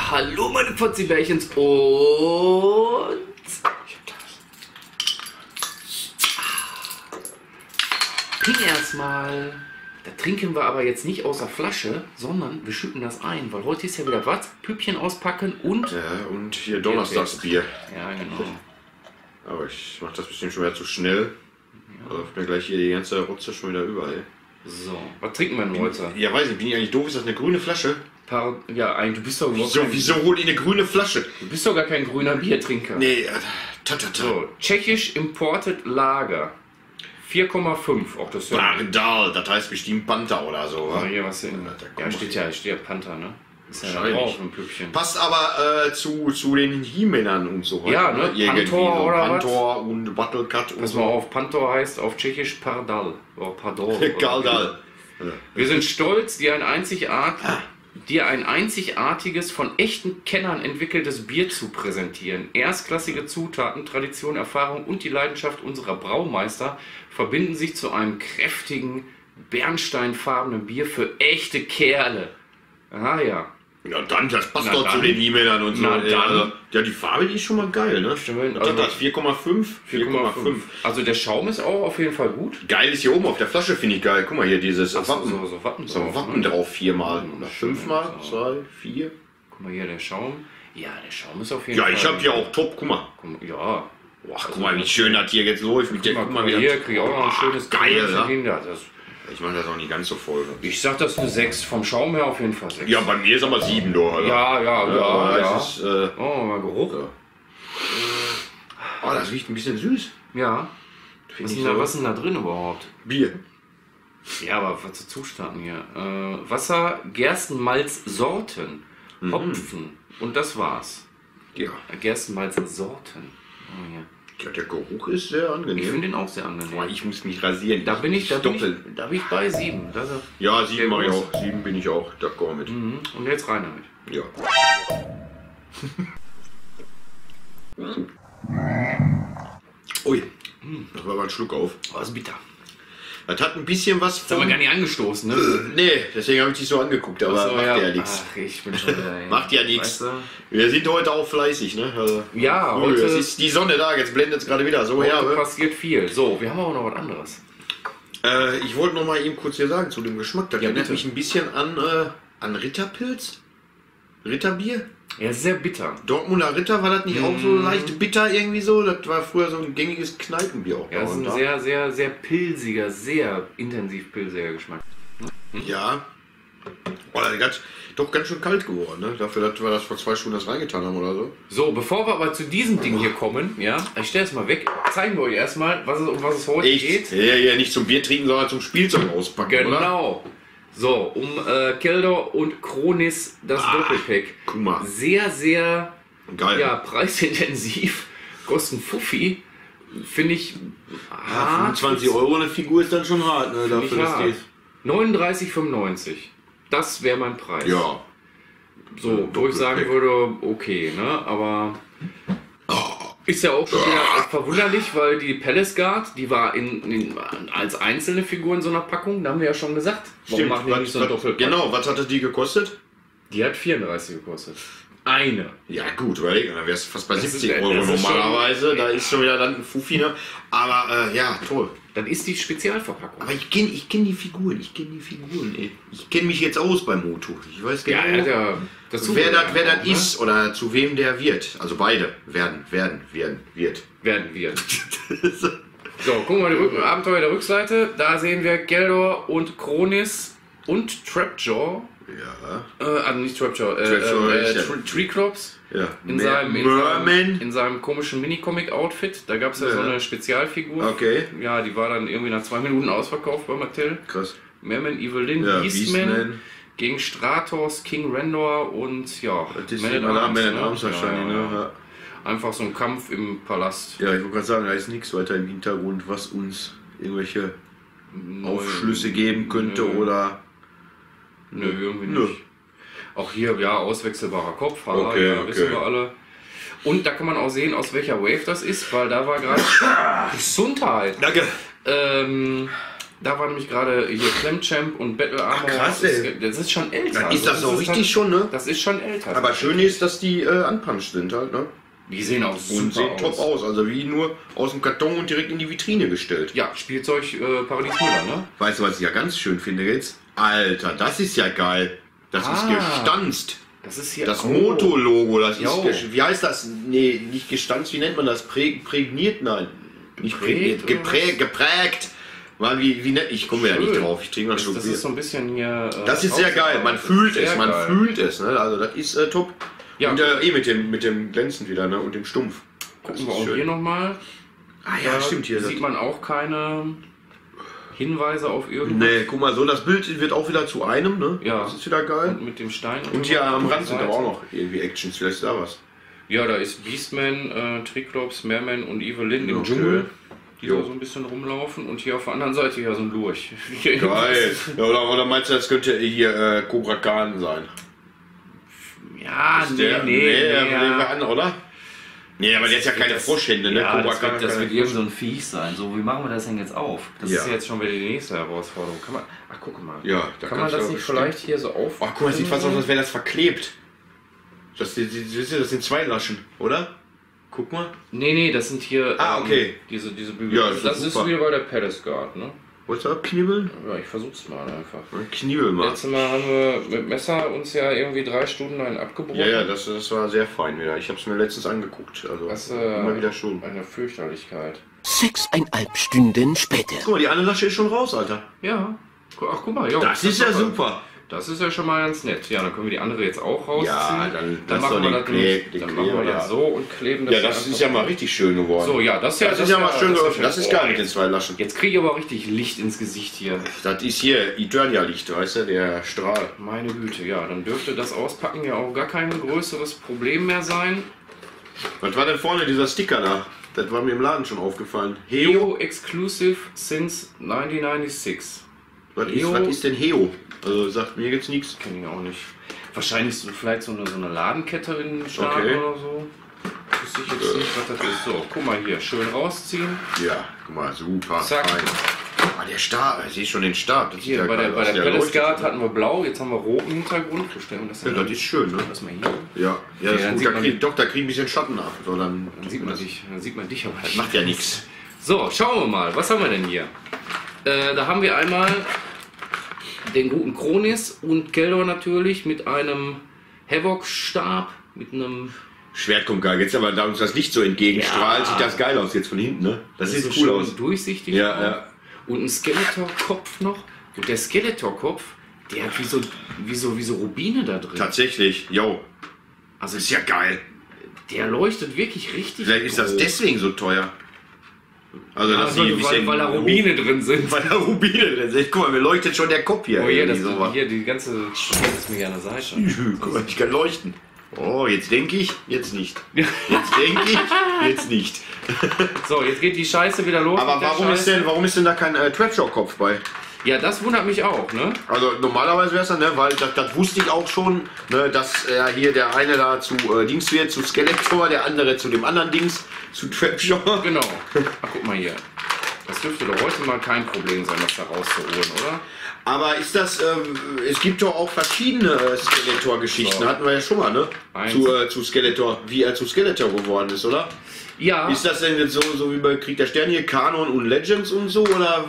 Ja, hallo meine Fotzibärchens und... Trink erstmal. Da trinken wir aber jetzt nicht aus der Flasche, sondern wir schütten das ein, weil heute ist ja wieder was? Püppchen auspacken und... Ja, und hier Donnerstagsbier. Ja, genau. Aber ich mach das bestimmt schon wieder zu schnell. Ja. Läuft mir gleich hier die ganze Rotze schon wieder überall. So, was trinken wir denn heute? Ja, weiß ich, bin ich eigentlich doof? Ist das eine grüne Flasche? Ja, eigentlich, du bist doch Wieso hol ich eine grüne Flasche? Du bist doch gar kein grüner Biertrinker. Nee, So, tschechisch Imported Lager. 4,5. Auch das Bardal, das heißt bestimmt Panther oder so. Ja, hier was hin. Ja, steht ja Panther, ne? Ist ja drauf, ein Püppchen. Passt aber zu den He-Männern und so. Ja, ne? Pantor oder Pantor und Battlecut und so. Pass mal auf, Pantor heißt auf Tschechisch Pardal. Oder Pardal. Galdal. Wir sind stolz, dir ein einzigartiges, von echten Kennern entwickeltes Bier zu präsentieren. Erstklassige Zutaten, Tradition, Erfahrung und die Leidenschaft unserer Braumeister verbinden sich zu einem kräftigen, bernsteinfarbenen Bier für echte Kerle. Aha, ja. Ja, dann, das passt doch zu den He-Männern und so. Ja, die Farbe, die ist schon mal geil, ne? Stimmt. Also das 4,5? 4,5. Also der Schaum ist auch auf jeden Fall gut. Geil ist hier oben auf der Flasche, finde ich geil. Guck mal hier, dieses Wappen. So Wappen so drauf, Wappen ne? Drauf, 4-mal. Oder 5-mal, 2, 4. Guck mal hier, der Schaum. Ja, der Schaum ist auf jeden Fall. Ja, ich hab hier auch top, guck mal. Ja. Ach, guck mal, wie schön das hier jetzt läuft. Guck mal, hier krieg ich auch noch ein schönes geil, ja? Ich mache das auch nicht ganz so voll. Ich sag das eine 6. Vom Schaum her auf jeden Fall 6. Ja, bei mir ist aber 7 da. Oder? Ja. Ist, oh, mal Geruch. Ja. Oh, das riecht ein bisschen süß. Ja. Was ist denn da drin überhaupt? Bier. Ja, aber was zu Zutaten hier? Wasser, Gerstenmalz-Sorten, Hopfen und das war's. Ja. Gerstenmalz-Sorten. Oh, ja. Ja, der Geruch ist sehr angenehm. Ich finde den auch sehr angenehm. Boah, ich muss mich rasieren. Da bin ich bei 7. Ja, 7 mache ich auch. 7 bin ich auch d'accord mit. Und jetzt rein damit. Ja. Ui, das war aber ein Schluck auf. Oh, ist bitter. Das hat ein bisschen was von... Das haben wir gar nicht angestoßen, ne? Nee, deswegen habe ich dich so angeguckt, aber macht ja nichts. Ach, ich bin schon wieder... Macht ja nichts. Weißt du? Wir sind heute auch fleißig, ne? Also, ja, heute... Es ist die Sonne da, jetzt blendet es gerade wieder so her. Heute passiert viel. So, wir haben aber noch was anderes. Ich wollte noch mal eben kurz hier sagen, zu dem Geschmack. Das erinnert bitte. mich ein bisschen an Ritterpilz. Ritterbier. Ja, sehr bitter. Dortmunder Ritter, war das nicht auch so leicht bitter irgendwie so? Das war früher so ein gängiges Kneipenbier auch. Ja, das ist ein sehr, sehr, sehr pilziger, sehr intensiv pilziger Geschmack. Ja. Oh, das ist doch ganz schön kalt geworden, ne? Dafür, dass wir das vor 2 Stunden das reingetan haben oder so. So, bevor wir aber zu diesem Ding hier kommen, ja, ich stelle es mal weg, zeigen wir euch erstmal, um was es heute geht. Ja, nicht zum Bier trinken, sondern zum Spielzeug auspacken, genau. Oder? So, um Keldor und Kronis das Doppelpack. Guck mal. Sehr, sehr geil. Ja, preisintensiv. Kosten Fuffi. Finde ich hart. 25 € eine Figur ist dann schon hart, ne? Dafür ist die 39,95. Das wäre mein Preis. Ja. So, wo ich sagen würde, okay, ne? Aber ist ja auch schon wieder verwunderlich, weil die Palace Guard, die war als einzelne Figur in so einer Packung, da haben wir ja schon gesagt. Warum machen wir nicht so ein Doppelpack? Genau, was hatte die gekostet? Die hat 34 gekostet. Eine. Ja gut, überleg, dann wärst du fast bei 70 € normalerweise. Da ist schon wieder dann ein Fuffi, ne? Aber ja, toll. Dann ist die Spezialverpackung. Aber ich kenn die Figuren, ey. Ich kenne mich jetzt aus beim Moto. Ich weiß genau, wer das ist oder zu wem der wird. Also beide wird. So, gucken wir mal die Abenteuer der Rückseite. Da sehen wir Keldor und Kronis und Trapjaw. Ja. Also nicht Trapjaw, Treeclops. Ja. In seinem komischen Mini-Comic-Outfit. Da gab es ja so eine Spezialfigur. Okay. Ja, die war dann irgendwie nach 2 Minuten ausverkauft bei Mattel. Krass. Merman, Evelyn, Beastman gegen Stratos, King Rendor und ja, Man at Arms wahrscheinlich, ne? Ja. Einfach so ein Kampf im Palast. Ja, ich wollte gerade sagen, da ist nichts weiter im Hintergrund, was uns irgendwelche Aufschlüsse geben könnte oder... Nö, irgendwie nicht. Auch hier, ja, auswechselbarer Kopf, wissen wir alle. Und da kann man auch sehen, aus welcher Wave das ist, weil da war gerade Gesundheit. Danke. Da war nämlich gerade hier Clamchamp und Battle Armor. Krass, ey. Das ist schon älter. Dann ist das so richtig schon, ne? Das ist schon älter. Aber schön ist, dass die unpunched sind halt, ne? Die sehen auch super Und sehen top aus. Also wie nur aus dem Karton und direkt in die Vitrine gestellt. Ja, Spielzeug Paradies Müller, ne? Weißt du, was ich ja ganz schön finde jetzt? Alter, das ist ja geil. Das ist gestanzt. Das ist hier Das Moto-Logo, das Jo. ist, wie heißt das? Nee, nicht gestanzt, wie nennt man das? Prägniert? Nein. Nicht prägniert, geprägt. Mal wie nett, ich komme ja nicht drauf, ich trinke mal schon Das Bier. ist so ein bisschen hier... Das ist sehr geil, man fühlt es, man geil. fühlt es, ne? Also das ist top. Ja. Und mit dem Glänzen wieder, ne? Und dem Stumpf. Gucken wir auch hier nochmal. Ah ja, Da stimmt, hier. sieht man auch keine Hinweise auf irgendwas. Nee, guck mal, so das Bild wird auch wieder zu einem, ne? Ja. Das ist wieder geil. Und mit dem Stein. Und hier am Rand sind aber auch noch irgendwie Actions, vielleicht ist da was. Ja, da ist Beastman, Triclops, Merman und Evelyn im Okay. Dschungel, die Jo. da so ein bisschen rumlaufen. Und hier auf der anderen Seite ja so ein Lurch. Geil. Ja, oder meinst du, das könnte hier Cobra Khan sein? Ja, Der ja. an, oder? Nee, aber der ist ja keine Froschhände, ne? Ja, Cobra das wird, Khan das keine wird irgend so ein Viech sein. So, wie machen wir das denn jetzt auf? Das Ja. ist ja jetzt schon wieder die nächste Herausforderung. Kann man, ach, guck mal. Ja, da kann man kannst du das aber nicht bestimmt- vielleicht hier so auf? Ach, guck mal, sieht fast aus, als wäre das verklebt. Das sind zwei Laschen, oder? Guck mal. Nee, das sind hier okay. diese Bügel. Ja, das ist super. wieder bei der Palace Guard, ne? Wolltest du abknibbeln? Ja, ich versuch's mal einfach. Knibbel mal. Letztes Mal haben wir mit Messer uns ja irgendwie 3 Stunden einen abgebrochen. Ja, das war sehr fein wieder. Ich habe es mir letztens angeguckt. Also Das immer wieder schon. eine Fürchterlichkeit. 6,5 Stunden später. Guck mal, die eine Lasche ist schon raus, Alter. Ja. Ach, guck mal, jo, Das ist ja super. Das ist ja schon mal ganz nett. Ja, dann können wir die andere jetzt auch rausziehen. Ja, dann lass machen doch wir den das nämlich- den dann machen wir Kleber, das ja. so und kleben das Ja, hier das ist einfach ja mal drauf. richtig schön geworden. So, ja, das ist ja mal schön geöffnet. Das ist geil Oh, mit den zwei Laschen. Jetzt kriege ich aber richtig Licht ins Gesicht hier. Das ist hier Eternia-Licht, weißt du, der Strahl. Meine Güte, ja, dann dürfte das Auspacken ja auch gar kein größeres Problem mehr sein. Was war denn vorne dieser Sticker da? Das war mir im Laden schon aufgefallen. Heo Exclusive since 1996. Heo? Was ist denn Heo? Also sagt mir jetzt nichts. Kenne ich auch nicht. Wahrscheinlich vielleicht so eine Ladenkette in den Staaten Okay. oder so. Wüsste ich jetzt nicht, was das ist. So, guck mal hier, schön rausziehen. Ja, guck mal, super. Zack. Fein. Ah, der Stab, ich sehe schon den Stab. Das sieht Hier, ja bei der geil aus. Palace leuchtet, Guard ne? hatten wir blau, jetzt haben wir roten Hintergrund. Wo stellen wir das Ja, denn? das ist schön, ne? Lass mal hier. Ja, ja, das dann ist sieht gut. man Da kriegt ein bisschen Schatten ab. So, dann Dann sieht man dich aber das macht ja nichts. So, schauen wir mal, was haben wir denn hier? Da haben wir einmal den guten Kronis und Keldor natürlich mit einem Havoc-Stab, mit einem... Schwert kommt geil. Jetzt aber, da uns das Licht so entgegenstrahlt, Ja. sieht das geil aus jetzt von hinten, ne? Das sieht so cool schön aus. durchsichtig. Ja, auch. ja. Und ein Skeletor-Kopf noch. Und der Skeletor-Kopf, der hat wie so Rubine da drin. Tatsächlich, yo. Also Das ist ja geil. der leuchtet wirklich richtig. Vielleicht ist das groß. deswegen so teuer. Also, dass Also, die ein bisschen weil da Rubine drin sind. Weil da Rubine drin sind. Guck mal, mir leuchtet schon der Kopf hier. Oh hier, irgendwie das, hier die ganze ist mir hier an der Seite. Guck mal, ich kann leuchten. Oh, jetzt denke ich, jetzt nicht. Jetzt denke ich, jetzt nicht. So, jetzt geht die Scheiße wieder los. Aber mit der warum Scheiße. ist denn da kein Trapjaw-Kopf bei? Ja, das wundert mich auch, ne? Also normalerweise wäre es dann, ne, weil das wusste ich auch schon, ne, dass hier der eine da zu Dings wird, zu Skeletor, der andere zu dem anderen Dings, zu Trapjaw. Genau. Ach, guck mal hier. Das dürfte doch heute mal kein Problem sein, das da rauszuholen, oder? Aber ist das, es gibt doch auch verschiedene Skeletor-Geschichten, So. hatten wir ja schon mal, ne? Eins. Zu Skeletor, wie er zu Skeletor geworden ist, oder? Ja. Ist das denn jetzt so wie bei Krieg der Sterne hier, Kanon und Legends und so, oder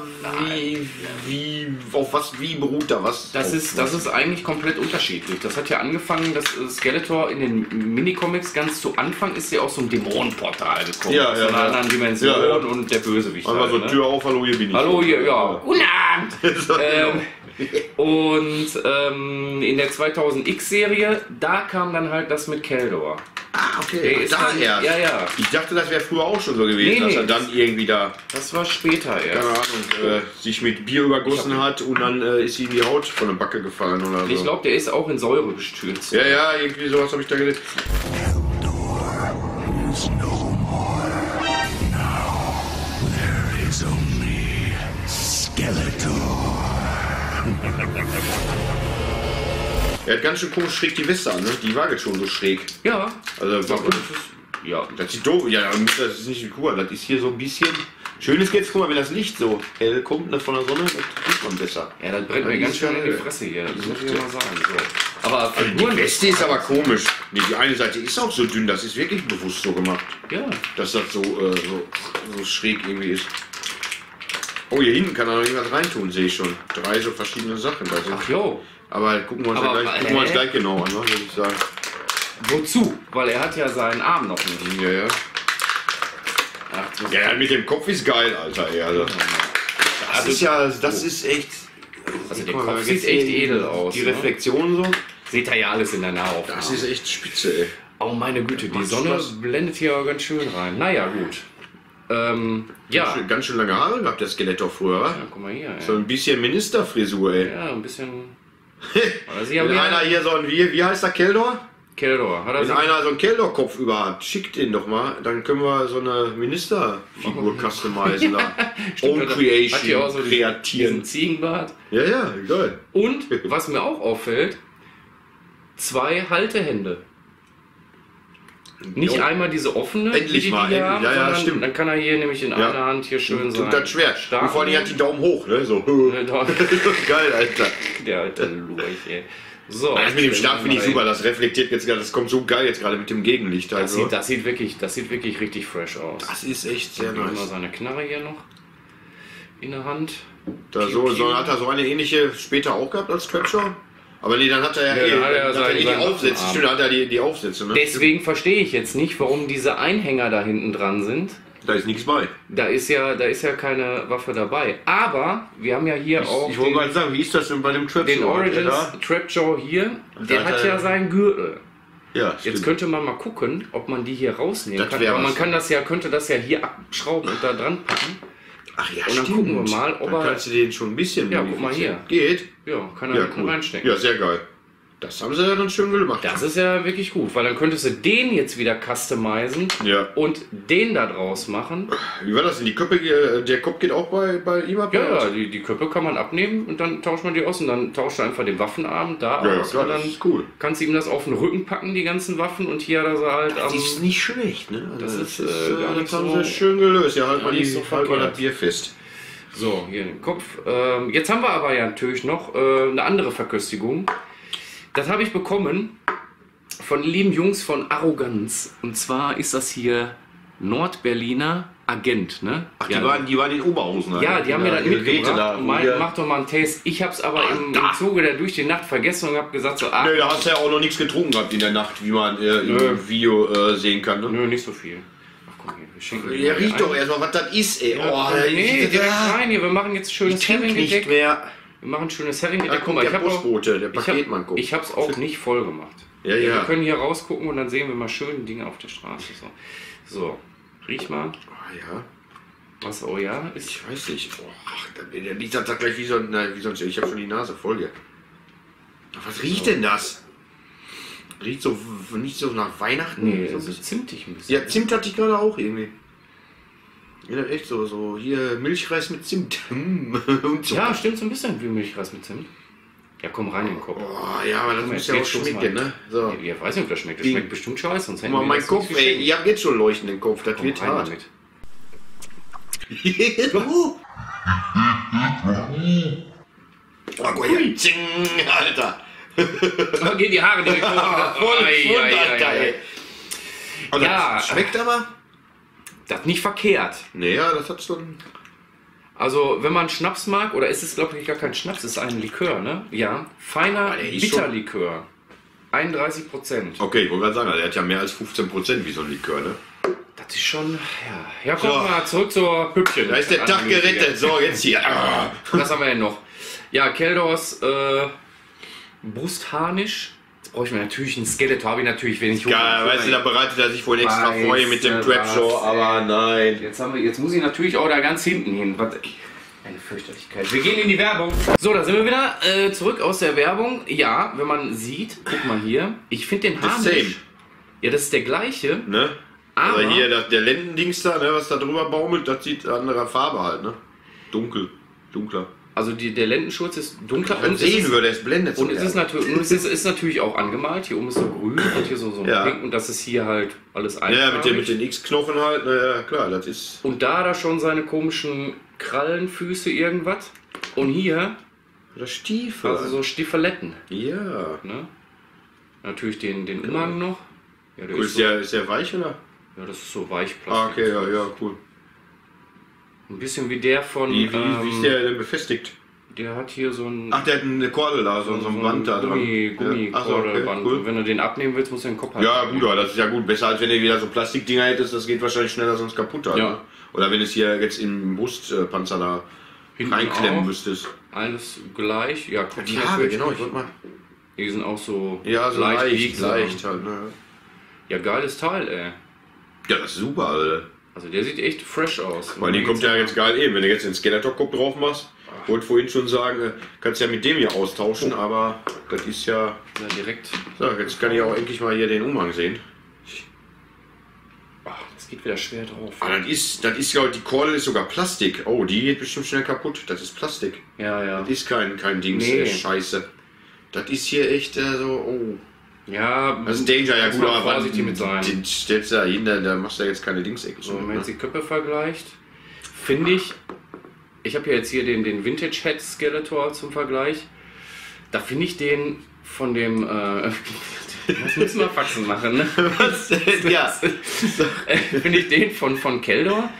wie beruht da was? Das ist eigentlich komplett unterschiedlich. Das hat ja angefangen, dass Skeletor in den Minicomics ganz zu Anfang ist ja auch so ein Dämonenportal gekommen. Ja, aus ja, einer ja. anderen Dimension Ja, ja. und der Bösewicht. Einfach halt, so ne? Tür auf, hallo, hier bin ich. Hallo hier, ja. Guten Abend! So, Und in der 2000X-Serie, da kam dann halt das mit Keldor. Ah, Der okay. ist Da dann- erst. ja, ja. Ich dachte, das wäre früher auch schon so gewesen, Nee, dass nee. er dann irgendwie da, Das war später keine erst. Ahnung, sich mit Bier übergossen hat und dann ist ihm die Haut von der Backe gefallen oder so. Ich glaube, der ist auch in Säure gestürzt. Ja, ja, irgendwie sowas habe ich da gelesen. Is no more. Now there is only Skeletor. Er hat ganz schön komisch schräg die Weste an, ne? Die war jetzt schon so schräg. Ja. Also, Ja, gut, das ist, ja. das ist doof. Ja, das ist nicht cool. Das ist hier so ein bisschen. Schön ist jetzt, guck mal, wenn das Licht so hell kommt, ne, von der Sonne, das sieht man besser. Ja, das brennt mir ganz schön in die Fresse hier, das muss ich mal sagen. So. Aber Die Weste ist aber komisch. Nee, die eine Seite ist auch so dünn, das ist wirklich bewusst so gemacht. ja. Dass das so schräg irgendwie ist. Oh, hier hinten kann er noch irgendwas reintun, sehe ich schon. 3 so verschiedene Sachen. Da sind. Ach jo. Aber gucken wir uns, Aber, gucken wir uns gleich genau an, ne, würde ich sagen. Wozu? Weil er hat ja seinen Arm noch nicht. Ja, ja. Ach, Ja, mit dem Kopf ist geil, Alter. Ey, also. Das ist ja, das ist echt. Also der guck mal, Kopf jetzt sieht echt hier edel aus. Die ne? Reflexion so. Seht ihr ja alles in der Nahaufnahme. Das ist echt spitze, ey. Oh meine Güte, die Macht Sonne Spaß. blendet hier auch ganz schön rein. Naja, gut. Ja. Ganz schön lange Haare gehabt, der Skeletor früher, wa? Ja, guck mal hier. So Ey. ein bisschen Ministerfrisur, ey. Ja, ein bisschen. Aber sie haben Wenn einer hier so ein, wie heißt der, Keldor? Keldor. Hat er Wenn sich einer so einen Keldor-Kopf über hat, schickt den doch mal, dann können wir so eine Ministerfigur customizen da. Own Hat Creation, hier auch so diesen kreatieren. Ziegenbart. Ja, ja, geil. Und, was mir auch auffällt, 2 Haltehände. Nicht Jo. einmal diese offene, Endlich die mal, hier endlich. haben, Ja, ja, sondern stimmt. dann kann er hier nämlich in Ja. einer Hand hier schön sein. Tut das schwer. Stark. Und vor allem hat die Daumen hoch, ne? So. Geil, Alter. Der alte Lurch, ey. So. Das mit dem Stab finde ich ey. super, das reflektiert jetzt gerade, das kommt so geil jetzt gerade mit dem Gegenlicht. Das Also. sieht wirklich richtig fresh aus. Das ist echt sehr Immer nice. seine Knarre hier noch in der Hand. Da so hat er so eine ähnliche später auch gehabt als Trapjaw. Aber nee, dann hat er Ja, dann hat er dann seinen- die seinen Aufsätze. Waffenarm. Stimmt, dann hat er die Aufsätze, ne? Deswegen verstehe ich jetzt nicht, warum diese Einhänger da hinten dran sind. Da ist nichts bei. Da ist ja keine Waffe dabei. Aber wir haben ja hier auch Ich wollte gerade sagen, wie ist das denn bei dem Trapjaw? den Origins Trapjaw hier. Der hat hat er- ja seinen Gürtel. Ja, Jetzt stimmt. könnte man mal gucken, ob man die hier rausnehmen Das kann. wär Aber man was. kann könnte das ja hier abschrauben und da dran packen. Ach ja, Und dann stimmt. gucken wir mal, ob dann er- kannst du den schon ein bisschen Ja, guck mal modifizieren. Geht? Ja, kann er Ja, hinten cool. reinstecken. Ja, sehr geil. Das haben sie ja dann schön gemacht. Das ist ja wirklich gut, weil dann könntest du den jetzt wieder customizen Ja. und den da draus machen. Wie war das denn? Die Köppe, der Kopf geht auch bei ihm ab? Ja, ja, die Köpfe kann man abnehmen und dann tauscht man die aus und dann tauscht er einfach den Waffenarm da Ja, aus klar, und dann das ist cool. kannst du ihm das auf den Rücken packen, die ganzen Waffen, und hier hat er sie halt Das am... ist nicht schlecht, ne? Das Also ist, gar das nicht haben so- sie schön gelöst. Ja, halt mal, nicht so halt mal verkehrt. das Bier fest. So, hier den Kopf. Jetzt haben wir aber ja natürlich noch eine andere Verköstigung. Das habe ich bekommen von den lieben Jungs von Arroganz. Und zwar ist das hier Nordberliner Agent, ne? Ach, Ja, die waren in Oberhausen. ja, die haben mir das ihre Räte mitgebracht da, und wo wir- mach doch mal einen Taste. Ich habe es aber im Zuge der durch die Nacht vergessen und habe gesagt so, Nö, da hast du ja auch noch nichts getrunken gehabt in der Nacht, wie man im Video sehen kann. Ne? nö, nicht so viel. Ach komm hier, wir schenken Ja, mal riecht ein. doch erstmal, was das ist, ey. Ja, nee, direkt rein hier. Wir machen jetzt schönes trink nicht Herrengedeck. mehr. Wir machen schönes Herrengedeck. Da Guck kommt mal, der ich habe auch... Postbote, der Paketmann kommt. Ich habe es auch nicht voll gemacht. Ja, Wir ja. können hier rausgucken und dann sehen wir mal schöne Dinge auf der Straße. So, riech mal. Ah, ja. Was, oh ja, ist... Ich weiß nicht. Oh, ach, der riecht das gleich wie so ein... Nein, wie sonst. Ich habe schon die Nase voll hier. Was riecht denn das? Riecht so nicht so nach Weihnachten? Nee, so ein das ist bisschen. zimtig ein bisschen. Ja, Zimt hatte ich gerade auch irgendwie. Ja, echt so hier Milchreis mit Zimt. Und so. Ja, stimmt so ein bisschen wie Milchreis mit Zimt. Ja, komm rein in den Kopf. Oh, ja, aber das Komm, muss ja auch jetzt stoß schmecken, mal. ne? So. Ja, ich weiß nicht, ob das schmeckt. Das Wie- schmeckt bestimmt scheiße, sonst hätten Guck mal, wir mein das nicht Kopf, ey, geschenkt. ihr habt jetzt schon leuchtenden Kopf, das Komm, wird rein hart. damit. Oh, guck hier. Zing, Alter. Da gehen die Haare direkt hoch. Voll, Ei, voll, ei, ei, Alter, ei. ey. Und Ja. das schmeckt aber? Das nicht verkehrt. Nee, ja, das hat schon... Also, wenn man Schnaps mag, oder ist es, glaube ich, gar kein Schnaps, es ist ein Likör, ne? Ja, feiner Aber der ist schon- Bitterlikör. 31%. Okay, ich wollte gerade sagen, der hat ja mehr als 15% wie so ein Likör, ne? Das ist schon, ja. Ja, komm So. mal zurück zur Püppchen. Da ist der Tag gerettet. So, jetzt hier. Ah. Was haben wir denn noch? Ja, Keldors Brustharnisch. Jetzt brauche ich mir natürlich einen Skeletor, habe ich natürlich wenig Ja, weißt du, da bereitet er sich wohl extra Weißt vorher mit dem du Trapjaw, was, aber nein. Jetzt muss ich natürlich auch da ganz hinten hin. Was, eine Fürchterlichkeit. Wir gehen in die Werbung. So, da sind wir wieder zurück aus der Werbung. Ja, wenn man sieht, guck mal hier. Ich finde den The Harnisch. same. Ja, das ist der gleiche. Ne? Aber Aber hier, der Lendendings da, ne, was da drüber baumelt, das sieht anderer Farbe halt, ne? Dunkler. Also der Lendenschurz ist dunkler Wenn man sehen würde, es blendet so. und es ist natürlich, ist natürlich auch angemalt. Hier oben ist so grün und hier so ein Pink und das ist hier halt alles einfarbig. Ja, mit den X-Knochen halt, naja, klar, das ist... Und da hat er schon seine komischen Krallenfüße irgendwas. Und hier, Oder Stiefel. also so Stiefeletten. Ja. Ne? Natürlich den Umhang noch. Ja, der Cool, ist so, ist der weich, oder? ja, das ist so Weichplastik. Ah, okay, ja, cool. Ein bisschen wie der von... Wie ist der denn befestigt? Der hat hier so ein... Ach, der hat eine Kordel da, so ein Band da dran. Gummikordelband. Ach so, okay, cool. Und wenn du den abnehmen willst, musst du den Kopf halten. Ja, gut, aber das ist ja gut. Besser als wenn du wieder so Plastikdinger hättest, das geht wahrscheinlich schneller sonst kaputt. Halt, Ja. ne? Oder wenn es hier jetzt im Brustpanzer da Hinten reinklemmen auch. müsstest. Alles gleich. Ja, Kopf Die Haare, natürlich genau, nicht. ich wollte mal. Die sind auch so, Ja, so leicht biegsam. halt, ne? Ja, geiles Teil, ey. Ja, das ist super, Alter. Also der sieht echt fresh aus. Weil die kommt ja jetzt geil eben, wenn du jetzt den Skeletor-Kopf drauf machst. Wollte vorhin schon sagen, kannst ja mit dem hier austauschen, aber das ist ja... Ja, direkt. So, jetzt kann ich auch endlich mal hier den Umhang sehen. Ach, das geht wieder schwer drauf. Ah, das ist ja, die Kordel ist sogar Plastik. Oh, die geht bestimmt schnell kaputt. Das ist Plastik. Ja, ja. Das ist kein Dings, Nee. Scheiße. Das ist hier echt so, oh. Ja, Das ist Danger, ja muss gut, man aber vorsichtig mit sein. den stellst du da hin, da machst du ja jetzt keine Dingsecken. So, wenn man jetzt die Köpfe vergleicht, finde ich habe ja jetzt hier den Vintage Head Skeletor zum Vergleich. Da finde ich den von dem, das müssen wir Faxen machen, ne? Was? Ja. Finde ich den von Keldor.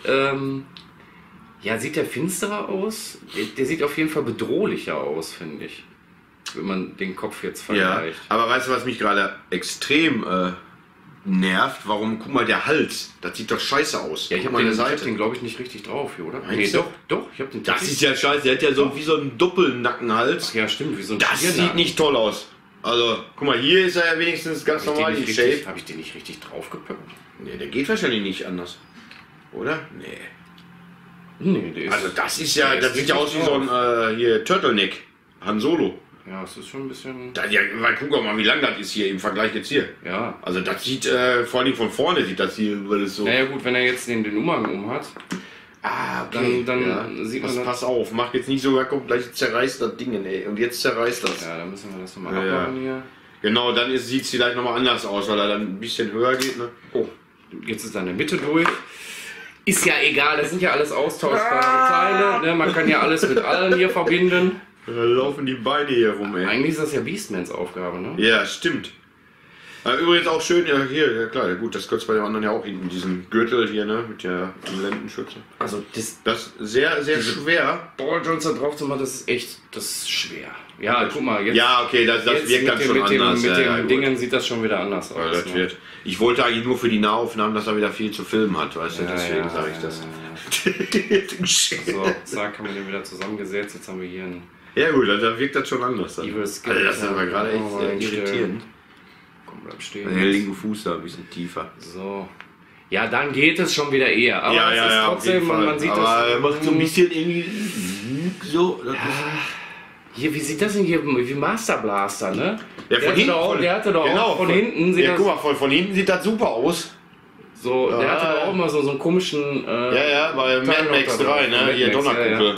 Ja, sieht der finsterer aus? Der sieht auf jeden Fall bedrohlicher aus, finde ich. Wenn man den Kopf jetzt Ja, vergleicht. aber weißt du, was mich gerade extrem nervt? Warum, guck mal, der Hals, das sieht doch scheiße aus. Ja, ich Guck habe mal den, an der ich hab den glaube ich, nicht richtig drauf hier, oder? Meinst du? Doch, ich habe den Das ist ja scheiße, der hat ja so wie so einen Doppelnackenhals. ja, stimmt, wie so ein Das Tiernacken. sieht nicht toll aus. Also, guck mal, hier ist er ja wenigstens ganz normal in Shape. Habe ich den nicht richtig draufgepackt? Nee, der geht wahrscheinlich nicht anders. Oder? Nee. Nee, der ist... Also das ist ja, der das ist sieht ja aus wie so ein hier Turtleneck. Han Solo. Ja, es ist schon ein bisschen... Das, ja, weil guck doch mal, wie lang das ist hier im Vergleich jetzt hier. Ja. Also das sieht, vor allem von vorne sieht das hier, weil es so... Naja gut, wenn er jetzt den Umhang um hat, Ah, dann sieht man das... Pass auf, mach jetzt nicht so, kommt gleich zerreißt das Ding, ey. Und jetzt zerreißt das. Ja, dann müssen wir das nochmal Ja, abmachen hier. Genau, dann sieht es vielleicht nochmal anders aus, weil er dann ein bisschen höher geht, ne? Oh, jetzt ist er in der Mitte durch. Ist ja egal, das sind ja alles austauschbare Teile. Ne? Man kann ja alles mit allen hier verbinden. Da laufen die Beine hier rum, ey. Eigentlich ist das ja Beastmans Aufgabe, ne? Ja, stimmt. Übrigens auch schön, ja hier, ja klar, ja gut, das gehört bei den anderen ja auch hinten, diesen Gürtel hier, ne, mit der Lendenschütze. Also das Das ist sehr, sehr schwer. Ball Jones da drauf zu machen, das ist echt, das ist schwer. Ja, guck mal, jetzt, Ja, okay, das jetzt wirkt dann mit schon dem, anders. mit ja, den ja, gut. Dingen sieht das schon wieder anders Ja, aus. das Ne? wird. Ich wollte eigentlich nur für die Nahaufnahmen, dass er wieder viel zu filmen hat, weißt du, deswegen sage ich das. So, zack, haben wir den wieder zusammengesetzt. Jetzt haben wir hier einen Ja gut, da wirkt das schon anders. Dann. Evil Also das ist aber gerade echt irritierend. Komm, bleib stehen. Den linken Fuß da ein bisschen tiefer. So. Ja, dann geht es schon wieder eher. Aber Ja, es ja, ist ja, auf trotzdem, jeden Fall. man sieht aber das. er macht so ein bisschen irgendwie so. Das Hier, wie sieht das denn hier? Wie Master Blaster, ne? Ja, von hinten. Der hatte doch genau, auch von hinten. Sieht Ja, das, guck mal, von hinten sieht das super aus. so, der hatte doch auch immer so einen komischen. Ja, ja, bei Teil Mad noch Max da 3, drauf. ne? Mad Hier Max, Donnerkuppel.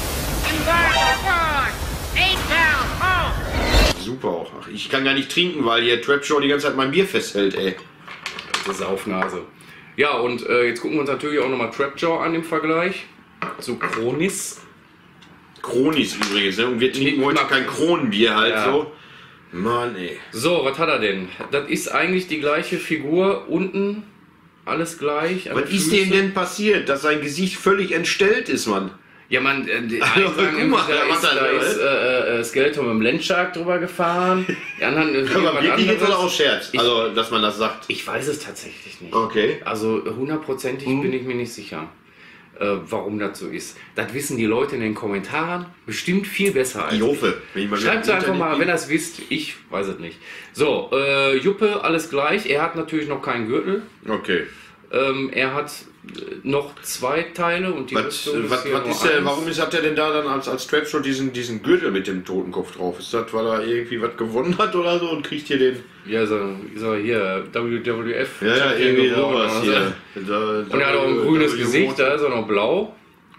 Embark on 8 down, Super auch. Ach, ich kann gar nicht trinken, weil hier Trapshaw die ganze Zeit mein Bier festhält, ey. Die Saufnase. Ja, und jetzt gucken wir uns natürlich auch nochmal Trapjaw an im Vergleich zu Chronis. Chronis übrigens, ne? Und wir trinken heute kein Kronenbier halt Ja. so. Mann, ey. So, was hat er denn? Das ist eigentlich die gleiche Figur. Unten alles gleich. an Was den ist Füßen. dem denn passiert, dass sein Gesicht völlig entstellt ist, Mann? Ja, man, Also, guck mal, da ist Skeletor mit dem Landshark drüber gefahren. Die anderen, Aber jemand wirklich jetzt anderes. oder auch Scherz? Also, dass man das sagt. Ich weiß es tatsächlich nicht. Okay. Also hundertprozentig bin ich mir nicht sicher, warum das so ist. Das wissen die Leute in den Kommentaren bestimmt viel besser als Ich hoffe. Wenn ich mal Schreibt es wieder im einfach mal, Internet wenn ihr es wisst. Ich weiß es nicht. So, Juppe, alles gleich. Er hat natürlich noch keinen Gürtel. Okay. Er hat noch 2 Teile und die Rüstung hier nur eins. Warum habt ihr denn da dann als Trapshaw diesen Gürtel mit dem Totenkopf drauf? Ist das, weil er irgendwie was gewonnen hat oder so und kriegt hier den... Ja, ist er hier, WWF. Ja, Champion irgendwie geworden sowas oder so. hier. Und er hat auch ein grünes Gesicht, da ist er noch blau.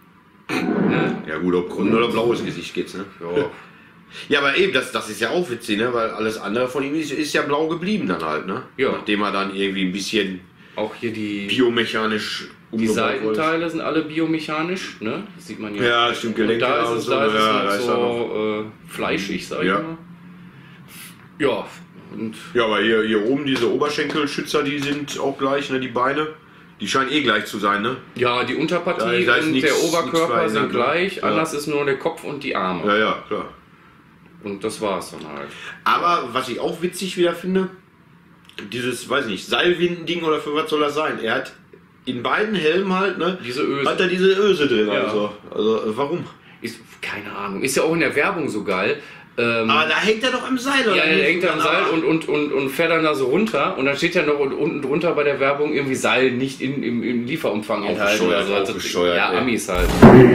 Ja gut, ob grün oder blaues Gesicht geht's, ne? Ja. Ja, aber eben, das ist ja auch witzig, ne? Weil alles andere von ihm ist ja blau geblieben dann halt, ne? Ja. Nachdem er dann irgendwie ein bisschen Auch hier die biomechanisch Die umgebaut wurde. Seitenteile sind alle biomechanisch, ne? Das sieht man ja. Ja, stimmt, Und Gelenke da und ist es, so, da ist ja, da es ist noch er so fleischig, sag ich Ja. mal. Ja, und Ja, aber hier oben diese Oberschenkelschützer, die sind auch gleich, ne? Die Beine, die scheinen eh gleich zu sein, ne? ja, die Unterpartie Da ist und nichts- der nichts Oberkörper verändert, sind ne? gleich, Ja. anders ist nur der Kopf und die Arme. Ja, ja, klar. Und das war's dann halt. Aber was ich auch witzig wieder finde, dieses, weiß nicht, Seilwindending oder für was soll das sein? Er hat in beiden Helmen halt, ne? Diese Öse. Hat er diese Öse drin, Ja. also warum? Ist, keine Ahnung. Ist ja auch in der Werbung so geil. Aber da hängt er doch am Seil, oder? Ja, er nicht? hängt am Seil und fährt dann da so runter und dann steht ja noch unten drunter bei der Werbung irgendwie Seil nicht im Lieferumfang enthalten. bescheuert, Also, auch bescheuert, ja, ey. Amis halt.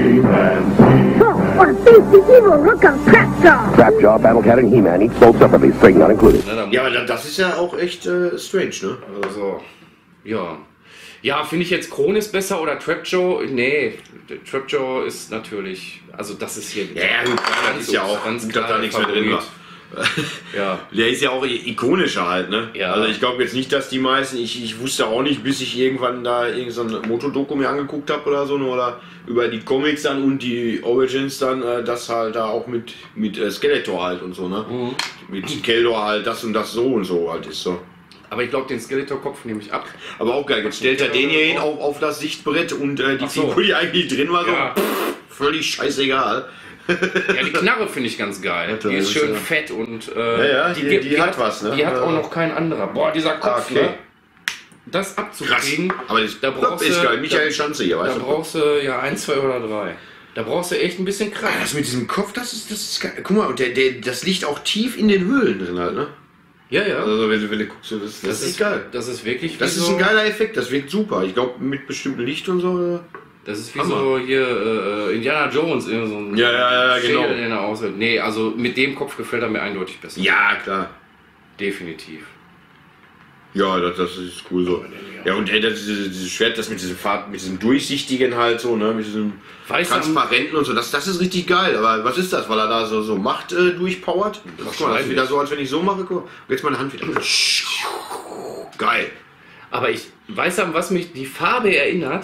Or face the evil look of Trapjaw. Trapjaw, Battlecat, and He-Man each sold separately, string not included. Ne, da Ja, aber das ist ja auch echt strange, ne? Also, ja. Ja, finde ich jetzt Kronis besser oder Trapjaw? Nee, Trapjaw ist natürlich, also das ist hier Ja, gut, klar, das ist ja auch ganz gut, dass da klar nichts mehr drin war. Ja, Der ist ja auch ikonischer halt, ne? Ja. Also ich glaube jetzt nicht, dass die meisten, ich wusste auch nicht, bis ich irgendwann da irgend so ein Motodoku mir angeguckt habe oder so, oder über die Comics dann und die Origins dann, das halt da auch mit Skeletor halt und so, ne? Mhm. Mit Keldor halt das und das so und so halt ist so. aber ich glaube, den Skeletor-Kopf nehme ich ab. Aber auch geil, jetzt stellt er den hier hin auf das Sichtbrett und die Ach so. Figur, die eigentlich drin war, so Ja. völlig scheißegal. Ja, die Knarre finde ich ganz geil. Die ist schön fett und ja, die hat was, ne? Die hat auch noch kein anderer. Boah, dieser Kopf, Okay. ne? Das abzukriegen, Aber das da brauchst ist du, geil. Michael Schanze hier, da weißt du? brauchst du ja 1, 2 oder 3. Da brauchst du echt ein bisschen Kraft. Das mit diesem Kopf, das ist geil. Guck mal, und das liegt auch tief in den Höhlen drin halt, ne? Ja, ja. Also wenn du guckst, das ist geil. Das ist wirklich Das wie ist so, ein geiler Effekt, das wirkt super. Ich glaube, mit bestimmtem Licht und so. Das ist wie Hammer. so hier Indiana Jones, irgendwie so ein Ja, Schädel, genau. den er aushält. Nee, also mit dem Kopf gefällt er mir eindeutig besser. Ja, klar. Definitiv. Ja, das ist cool so. Ja, und dieses Schwert, das mit diesem durchsichtigen halt so, ne, mit diesem Weiß am- transparenten und so, das ist richtig geil. Aber was ist das, weil er da so Macht durchpowert? Guck mal, das ist Wahrscheinlich. wieder so, als wenn ich so mache. Guck, jetzt meine Hand wieder. Geil. Aber ich weiß, an was mich die Farbe erinnert.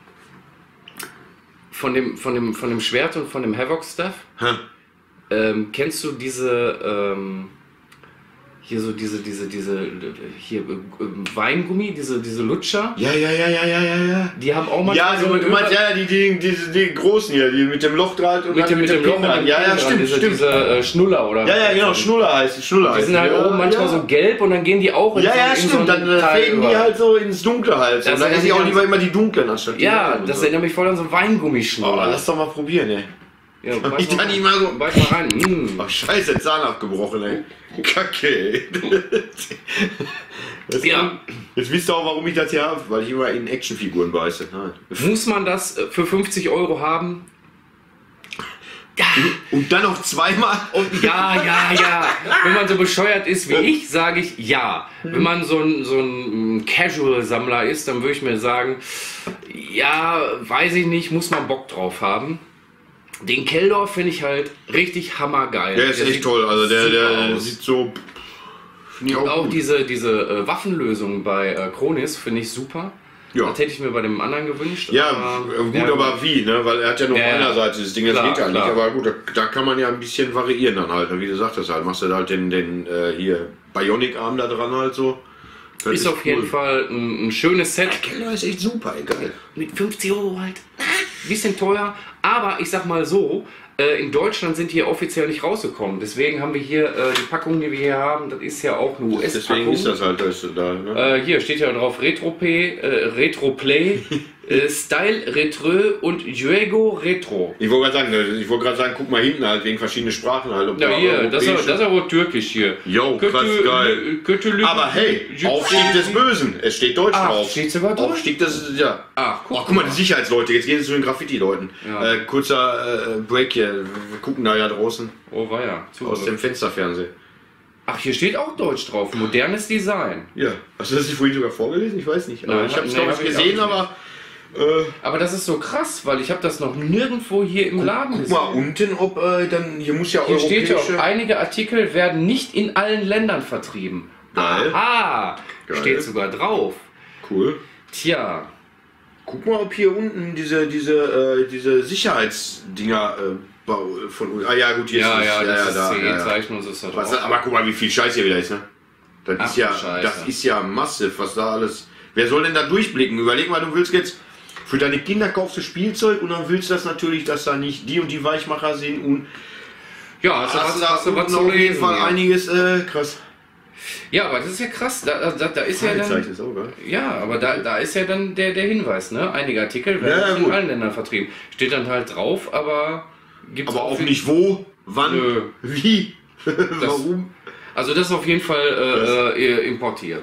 Von dem Schwert und von dem Havoc-Stuff. Hä? Kennst du diese hier so diese hier Weingummi, diese Lutscher? Ja. Die haben auch mal Ja, du meinst ja die großen hier, die mit dem Lochdraht und mit dem Loch Pin dran. Ja, stimmt. diese Schnuller oder Ja, genau, Schnuller heißt es. Die sind halt oben manchmal so gelb und dann gehen die auch in Ja, in so stimmt. einen Dann Teil fäden die über. halt so ins Dunkle halt. So. Das Und dann esse ich auch erinnert lieber immer die dunklen anstatt die Ja, hellen das und so. erinnert mich voll an so Weingummischnuller. Oh, lass doch mal probieren, ey. Ja, ich da nicht mal so- Beiß mal rein. Oh, scheiße, Zahn abgebrochen, ey. Kacke, ey. Ja. Jetzt wisst ihr auch, warum ich das hier habe, weil ich immer in Actionfiguren beiße. Nein. Muss man das für 50 € haben? Und dann noch zweimal. Und ja. Wenn man so bescheuert ist wie ich, sage ich ja. Wenn man so ein Casual-Sammler ist, dann würde ich mir sagen, ja, weiß ich nicht, muss man Bock drauf haben. Den Keldor finde ich halt richtig hammergeil. Der ist echt sieht toll, also der super aus. sieht so. Finde ich Und auch gut. diese Waffenlösung bei Kronis finde ich super. Ja. Das hätte ich mir bei dem anderen gewünscht. Ja, aber- gut, aber wie, ne? Weil er hat ja nur Ja, auf ja. einer Seite das Ding, das Klar, geht ja nicht. klar. Aber gut, da kann man ja ein bisschen variieren dann halt. Wie du sagtest halt, machst du da halt den hier Bionic-Arm da dran halt so. Das Ist auf jeden Fall ein schönes Set. Keller ist echt super, egal. Mit 50 € halt. Bisschen teuer. Aber ich sag mal so, in Deutschland sind die hier offiziell nicht rausgekommen. Deswegen haben wir hier die Packung, die wir hier haben. Das ist ja auch eine Deswegen US-Packung. ist das halt da, ne? Hier steht ja drauf Retroplay, Style Retro und Juego Retro. Ich wollte gerade sagen, guck mal hinten halt, wegen verschiedenen Sprachen halt. Ob Ja, da hier, das europäische- ist aber türkisch hier. Jo, krass geil. Aber hey, Aufstieg des Bösen. Es steht Deutsch Ach, drauf. steht sogar Deutsch? Aufstieg des, ja. Ach, Oh, guck mal, die Sicherheitsleute. Jetzt gehen sie zu den Graffiti-Leuten. Ja. Kurzer Break hier. Wir gucken da ja draußen Oh, war ja. aus dem Fensterfernsehen. Ach, hier steht auch Deutsch drauf. Modernes Design. Ja. Hast du das nicht vorhin sogar vorgelesen? Ich weiß nicht. Aber Nein, ich habe es, nee, glaube hab ich, ich gesehen, auch aber Aber das ist so krass, weil ich habe das noch nirgendwo hier im Laden Guck mal unten, ob dann, hier muss ja Hier steht ja auch, europäische... einige Artikel werden nicht in allen Ländern vertrieben. Geil. Aha, Geil. steht sogar drauf. Cool. Tja, Guck mal, ob hier unten diese Sicherheitsdinger von uns... Ah ja, gut, hier ja, ist es. das ist da, CE-Zeichen und so ist das Was, drauf. aber guck mal, wie viel Scheiß hier wieder ist, ne? Ach, Das ist ja massiv, was da alles... Wer soll denn da durchblicken? Überleg mal, du willst jetzt... Für deine Kinder kaufst du Spielzeug und dann willst du das natürlich, dass da nicht die und die Weichmacher sind und... Ja, hast du was zu auf jeden lesen Fall hier. einiges, krass. Ja, aber das ist ja krass. Da ist ja dann... Fragezeichen ist auch geil. Ja, aber da ist ja dann der Hinweis, ne? Einige Artikel werden Ja, nicht in gut. allen Ländern vertrieben. Steht dann halt drauf, aber gibt's Aber auch viel- nicht wo, wann, Nö. wie, warum. Also das ist auf jeden Fall importiert.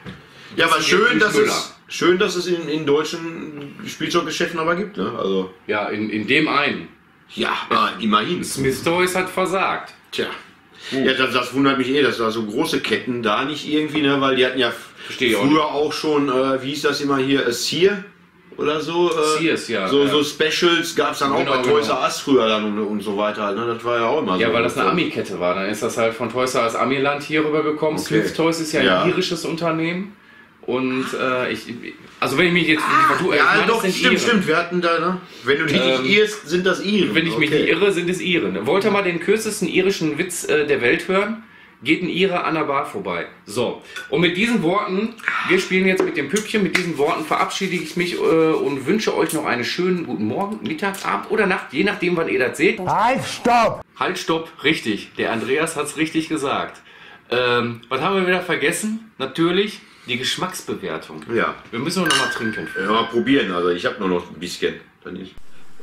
Ja, aber ist schön, jetzt nicht schön, dass es in deutschen Spielzeuggeschäften aber gibt, ne? Also, Ja, in dem einen. ja, immerhin. Smith Toys hat versagt. Tja. Ja, das wundert mich dass da so große Ketten da nicht irgendwie, ne? Weil die hatten ja Verstehe ich auch früher auch schon, wie hieß das immer hier, Sear oder so. Sears, ja, So, ja. so Specials gab es dann auch Genau, bei Toys genau. R Us früher dann und so weiter, ne? Das war ja auch immer so. Ja, weil das eine Ami-Kette war. Dann ist das halt von Toys R Us Amiland hier rübergekommen. Okay. Smith Toys ist ja Ja. ein irisches Unternehmen. Und also wenn ich mich jetzt ich meine, Ja, das doch, sind stimmt, Iren. stimmt. Wir hatten da, ne? Wenn du dich nicht irrst, sind das Iren. Wenn ich mich nicht irre, sind es Iren. Wollt ihr mal den kürzesten irischen Witz der Welt hören? Geht ein Ire an der Bar vorbei. So, und mit diesen Worten, wir spielen jetzt mit dem Püppchen, mit diesen Worten verabschiede ich mich und wünsche euch noch einen schönen guten Morgen, Mittag, Abend oder Nacht, je nachdem, wann ihr das seht. Halt, stopp! Halt, stopp, richtig. Der Andreas hat es richtig gesagt. Was haben wir wieder vergessen? Natürlich die Geschmacksbewertung. Ja. Wir müssen noch mal trinken. Ja, mal probieren, also ich habe nur noch ein bisschen. Dann ist.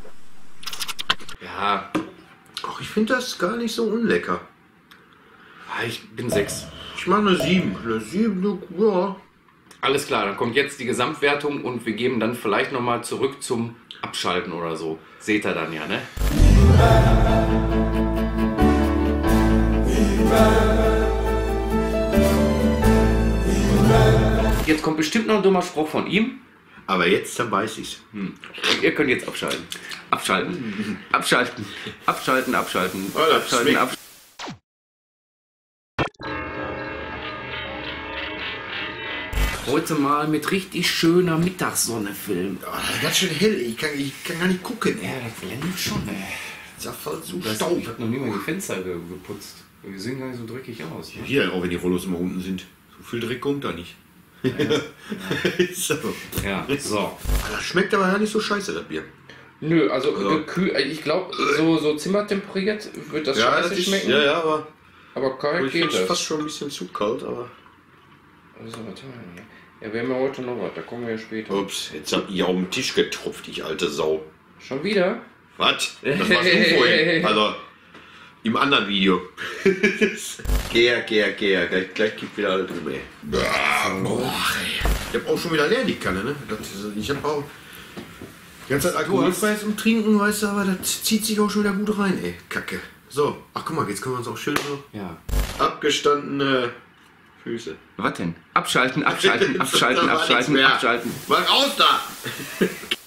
Ja, Ach, ich finde das gar nicht so unlecker. ich bin 6. Ich mache eine 7. Eine 7, ja. Alles klar, dann kommt jetzt die Gesamtwertung und wir geben dann vielleicht noch mal zurück zum Abschalten oder so. Seht ihr dann ja, ne? Jetzt kommt bestimmt noch ein dummer Spruch von ihm. Aber jetzt beiß ich's. Und ihr könnt jetzt abschalten. Abschalten. Abschalten. Abschalten, abschalten. Oh, das Abschalten, schmeckt. abschalten. Heute mal mit richtig schöner Mittagssonne filmen. Oh, das ist ganz schön hell. Ich kann gar nicht gucken. Ja, das blendet schon, ey. Das ist ja voll so Ich Staub. habe noch nie mal die Fenster geputzt. Wir sehen gar nicht so dreckig aus. Ne? Hier, auch wenn die Rollos immer unten sind. So viel Dreck kommt da nicht. So. Ja, so. Das schmeckt aber ja nicht so scheiße, das Bier. Nö, also ich glaube, so zimmertemperiert wird das scheiße schmecken. Ja, aber Aber kalt ich geht finde es das. fast schon ein bisschen zu kalt, aber. Das ist aber toll. Ja, wir haben ja heute noch was, da kommen wir ja später. Ups, jetzt hab ich auf den Tisch getropft, ich alte Sau. Schon wieder? Was? Das warst du vorhin. Also, im anderen Video. Gär. Gleich kippt wieder alles drüber, ey. Boah, ey. Ich hab auch schon wieder leer die Kanne, ne? Ich hab auch die ganze Zeit alkoholfrei zum Trinken, weißt du, aber das zieht sich auch schon wieder gut rein, ey. Kacke. So, ach guck mal, jetzt können wir uns auch schön so Ja. abgestandene Füße. Was denn? Abschalten, abschalten, abschalten, Da war nichts abschalten, mehr. abschalten. Mach raus da!